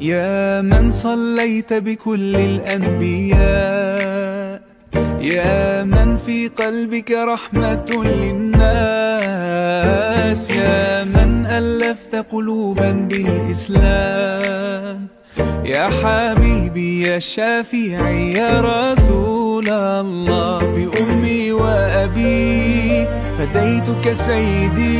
يا من صليت بكل الأنبياء، يا من في قلبك رحمة للناس، يا من ألفت قلوبا بالإسلام، يا حبيبي يا شافعي يا رسول الله، بأمي وأبي فديتك سيدي.